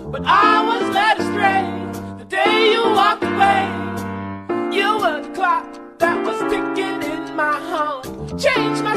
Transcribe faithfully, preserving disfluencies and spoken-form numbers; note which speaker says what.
Speaker 1: but I was led astray the day you walked away. You were the clock that was ticking in my home, changed my